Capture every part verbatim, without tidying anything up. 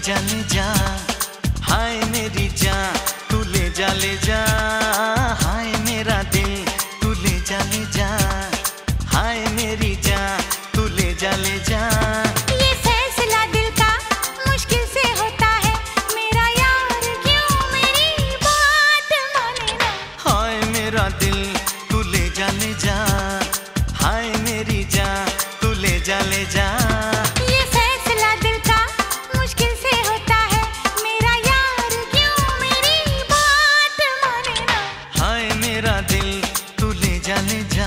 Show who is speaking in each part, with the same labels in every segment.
Speaker 1: जा ले जा, हाय मेरी जान तू ले जा ले जा, हाय मेरा दिल तू ले जा ले जा, हाय मेरी जान तू ले जा ले जा।
Speaker 2: ये फैसला दिल का मुश्किल से होता है, मेरा यार क्यों मेरी बात माने ना।
Speaker 1: हाय मेरा दिल तू ले जा ले जा, हाय मेरी जान तू ले जा ले जा।
Speaker 2: ये फैसला दिल का मुश्किल से होता है, मेरा यार क्यों मेरी बात माने ना।
Speaker 1: हाय मेरा दिल तू ले जा ले जा।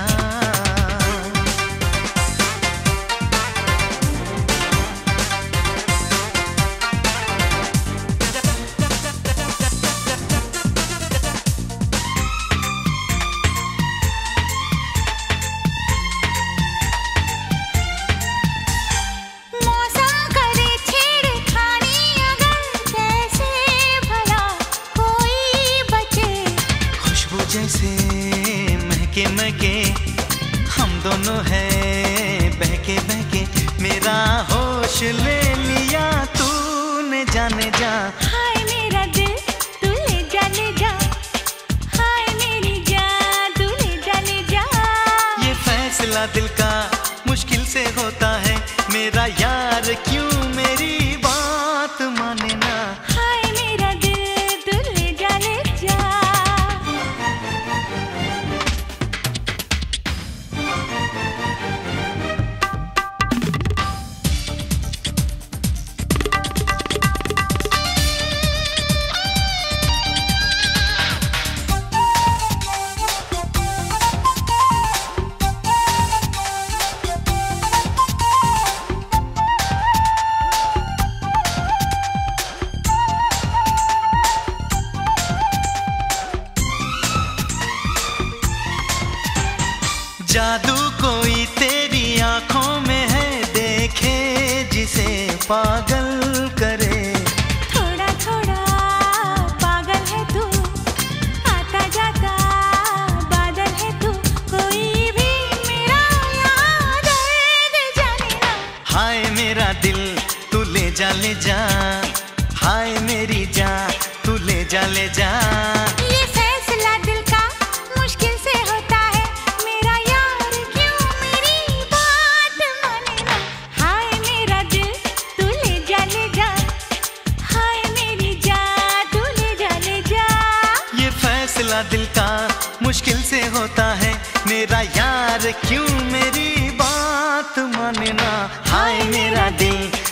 Speaker 2: मौसम करे छेड़खानी अगर, कैसे भला कोई बचे।
Speaker 1: खुशबू जैसे महके महके हम दोनों हैं बहके बहके, मेरा होश ले लिया तूने जाने जा।
Speaker 2: हाय मेरा दिल तू ले जा ले जा, हाय मेरी जान तू ले जा ले जा।
Speaker 1: ये फैसला दिल का मुश्किल से होता है, मेरा यार क्यों मेरी बात माने ना।
Speaker 2: हाय मेरा दिल तू ले जा ले जा।
Speaker 1: जादू कोई तेरी आंखों में है, देखे जिसे पागल करे।
Speaker 2: थोड़ा थोड़ा पागल है तू, आता जाता बादल है तू, कोई भी मेरा याद दर्द जाने ना।
Speaker 1: हाय मेरा दिल तू ले जा ले जा, हाय मेरी जान तू ले जा ले जा।
Speaker 2: ये फैसला दिल का मुश्किल से होता है, मेरा यार क्यों मेरी बात माने ना। हाय मेरा दिल तू ले जा ले जा, हाय मेरी जान तू ले जा ले जा।
Speaker 1: ये फैसला दिल का मुश्किल से होता है, मेरा यार क्यों मेरी बात माने ना। हाय मेरा दिल